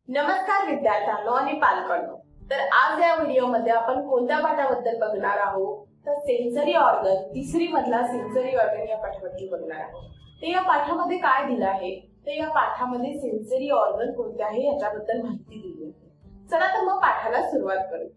नमस्कार विद्यार्थ्यांनो आणि पालकांनो। तर आज या व्हिडिओमध्ये आपण कोणत्या पाठाबद्दल बघणार आहोत तर सेन्सरी ऑर्गन, तिसरी मधला सेन्सरी ऑर्गन या पाठाबद्दल बघणार आहोत। तर या पाठामध्ये काय दिलं आहे तर या पाठामध्ये सेन्सरी ऑर्गन कोणते आहे याच्याबद्दल माहिती दिली आहे। चला तर मग पाठाला सुरुवात करूया।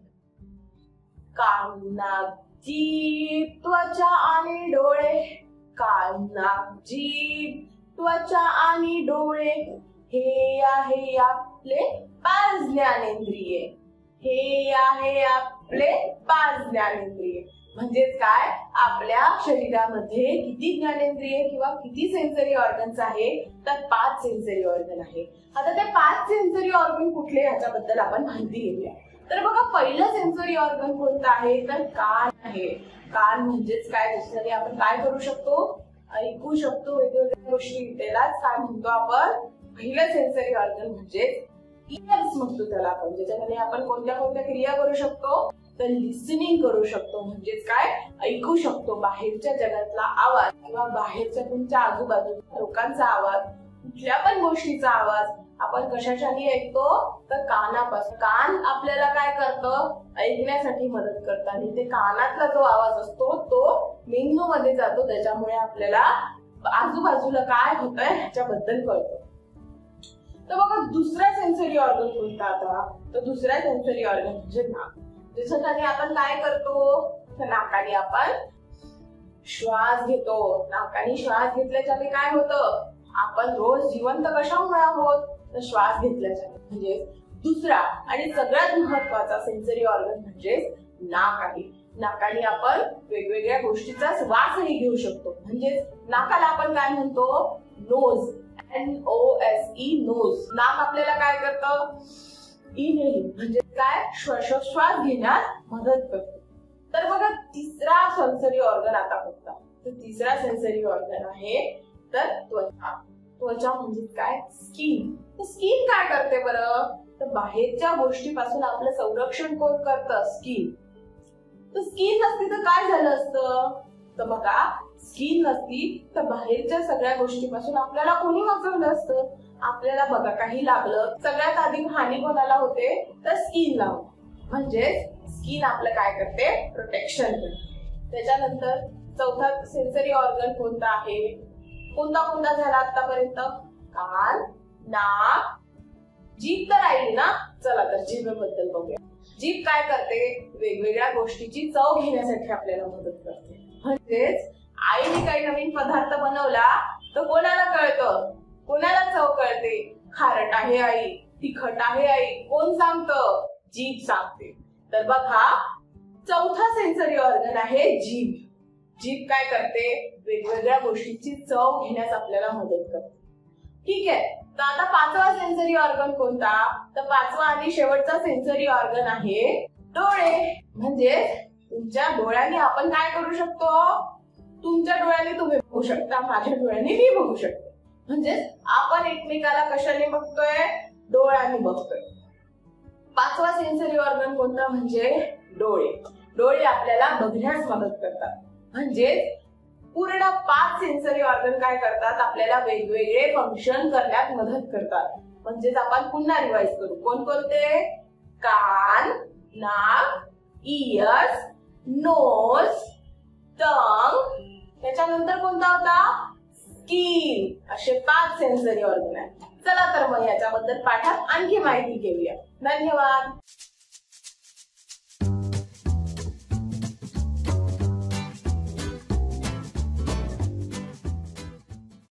कान, नाक, जीभ, त्वचा आणि डोळे। कान, नाक, जीभ, त्वचा आणि डोळे हे आहे आपले 5 ज्ञानेंद्रिये। हे आहे आपले 5 ज्ञानेंद्रिये। म्हणजेच काय, आपल्या शरीरामध्ये किती ज्ञानेंद्रिये किंवा किती सेन्सरी ऑर्गन्स आहे तर 5 सेन्सरी ऑर्गन आहे। आता ते 5 सेन्सरी ऑर्गन कुठले याच्याबद्दल आपण माहिती घेऊया। तर बघा, पहिलं सेन्सरी ऑर्गन कोणतं आहे तर कान आहे। कान म्हणजेच काय, दुसऱ्याने आपण काय करू शकतो, ऐकू शकतो वेगवेगळ्या गोष्टी। त्यालाच काय म्हणतो आपण, पहिलं सेन्सरी ऑर्गन म्हणजे इयर्स म्हणतो त्याला आपण, ज्याच्याने आपण कोणत्या कोणत्या क्रिया करू शकतो तर लिसनिंग करू शकतो। म्हणजेच काय, ऐकू शकतो बाहेरच्या जगातला आवाज किंवा बाहेरच्या तुमच्या आजूबाजूच्या लोकांचा आवाज, कुठल्या पण गोष्टीचा आवाज आपण कशासाठी ऐकतो तर कानापासून। कान आपल्याला काय करतं, ऐकण्यासाठी मदत करतं आणि ते कानातला जो आवाज असतो तो मेंदू मध्ये जातो, त्याच्यामुळे आपल्याला आजूबाजूला काय होतंय ह्याच्याबद्दल कळतं। तर बघा, दुसरा सेन्सरी ऑर्गन कोणता आता तर दुसरा सेन्सरी ऑर्गन म्हणजे नाक। ज्याच्याने आपण काय करतो तर नाकाने आपण श्वास घेतो। नाकाने श्वास घेतल्याच्याने काय होतं, आपण रोज जिवंत कशामुळे आहोत तर श्वास घेतल्याच्याने। म्हणजे दुसरा आणि सगळ्यात महत्वाचा सेन्सरी ऑर्गन म्हणजे नाक आहे। नाकाने आपण वेगवेगळ्या गोष्टीचा वासही घेऊ शकतो। म्हणजे नाकाला आपण काय म्हणतो, नोज, NOSE, नोज। नाक आपल्याला काय करतं, इनहेलिंग म्हणजे काय, श्वास घेण्यास मदत करतो। तर बघा, तिसरा सेन्सरी ऑर्गन आता कोणता तर तिसरा सेन्सरी ऑर्गन आहे तर त्वचा। त्वचा म्हणजे काय, स्किन। तर स्किन काय करते बरं तर बाहेरच्या गोष्टीपासून आपलं संरक्षण कोण करतं, स्किन। तर स्किन नसती तर काय झालं असतं तर बघा, स्किन नसती तर बाहेरच्या सगळ्या गोष्टीपासून आपल्याला कोणी वाचवलं असतं। आपल्याला बघा, काही लागलं सगळ्यात आधी हानी कोणाला होते तर स्किनला होते। म्हणजे स्किन आपलं काय करते, प्रोटेक्शन करते। त्याच्यानंतर चौथा सेन्सरी ऑर्गन कोणता आहे, कोणता कोणता झाला आतापर्यंत, कान, नाक, जीभ तर राहिली ना। चला तर जीभेबद्दल बघूया। जीभ काय करते, वेगवेगळ्या गोष्टीची चव घेण्यासाठी आपल्याला मदत करते। म्हणजेच आईने काही नवीन पदार्थ बनवला तर कोणाला कळतं, कोणाला चव कळते, खारट आहे आई, तिखट आहे आई, कोण सांगतं, जीभ सांगते। तर बघा, चौथा सेन्सरी ऑर्गन आहे जीभ। जीभ काय करते, वेगवेगळ्या गोष्टीची चव घेण्यास आपल्याला मदत करते। ठीक आहे, तर आता पाचवा सेन्सरी ऑर्गन कोणता तर पाचवा आणि शेवटचा सेन्सरी ऑर्गन आहे डोळे। म्हणजे तुमच्या डोळ्यांनी आपण काय करू शकतो, तुमच्या डोळ्यांनी तुम्ही बघू शकता, माझ्या डोळ्यांनी मी बघू शकतो। म्हणजे आपण एकमेकाला कशाने बघतोय, डोळ्यांनी बघतोय। पाचवा सेन्सरी ऑर्गन कोणता म्हणजे डोळे। डोळे आपल्याला बघण्यास मदत करतात। म्हणजे पूर्ण 5 सेन्सरी ऑर्गन काय करतात, आपल्याला वेगवेगळे फंक्शन करण्यात मदत करतात। म्हणजेच आपण पुन्हा रिवाइज करू, कोणकोणते, कान, नाक, इयर्स, नोज, टंग, त्याच्यानंतर कोणता होता, स्किन। असे 5 सेन्सरी ऑर्गन आहेत। चला तर मग याच्याबद्दल पाठात आणखी माहिती घेऊया। धन्यवाद।